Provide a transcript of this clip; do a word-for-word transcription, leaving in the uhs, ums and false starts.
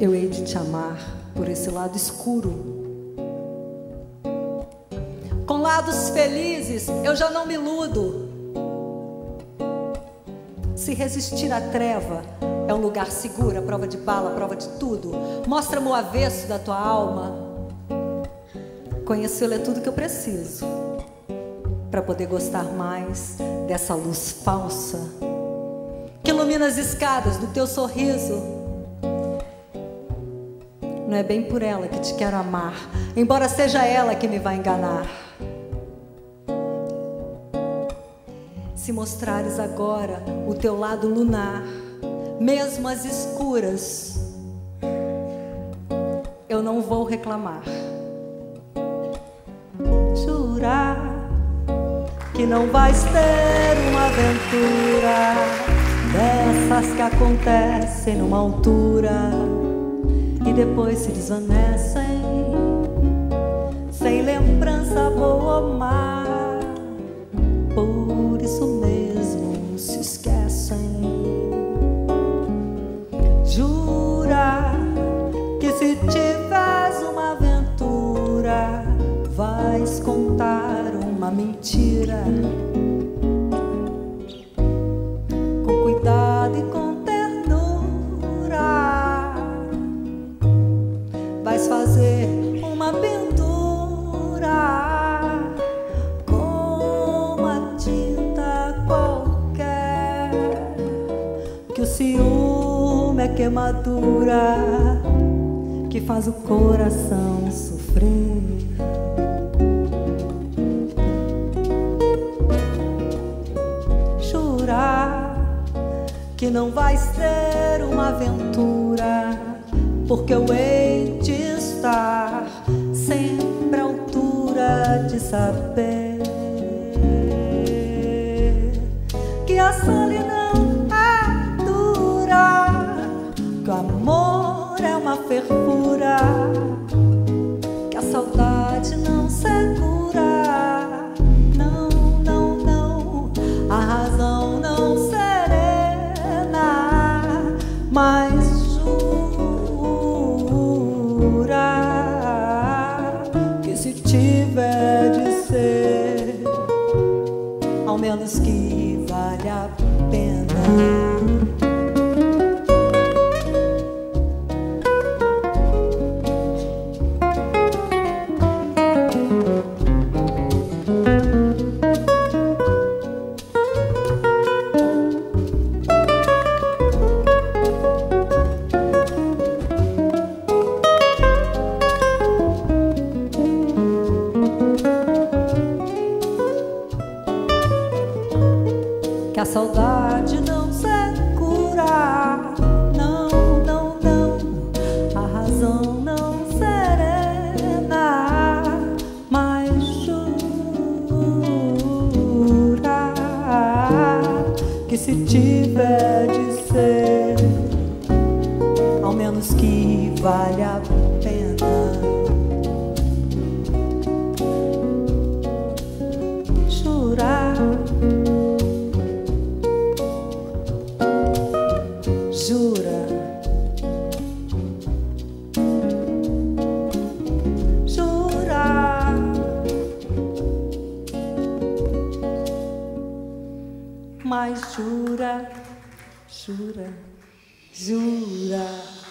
eu hei de te amar por esse lado escuro. Com lados felizes eu já não me iludo. Se resistir à treva é um lugar seguro, a prova de bala, a prova de tudo. Mostra-me o avesso da tua alma. Conhecê-lo é tudo que eu preciso para poder gostar mais dessa luz falsa que ilumina as escadas do teu sorriso. Não é bem por ela que te quero amar, embora seja ela que me vai enganar. Se mostrares agora o teu lado lunar, mesmo as escuras, eu não vou reclamar. Jurar que não vais ter uma aventura dessas que acontecem numa altura e depois se desvanecem sem lembrança boa ou má. Por isso mesmo se esquecem. Jura que se tiveres uma aventura vais contar uma mentira, com cuidado e com ternura vais fazer uma pintura com uma tinta qualquer, que o ciúme é queimadura que faz o coração sofrer. Que não vais ter uma aventura, porque eu hei de estar sempre à altura de saber que a solidão é dura, que o amor é uma fervura, que a saudade não segura. Não, não, não, a razão não serena, mas jura que se tiver de ser, ao menos que vale a pena. Que a saudade não se cura, não, não, não, a razão não serena, mas jura que se tiver de ser, ao menos que vale a pena. Jurar, jura, jura, mas jura, jura, jura.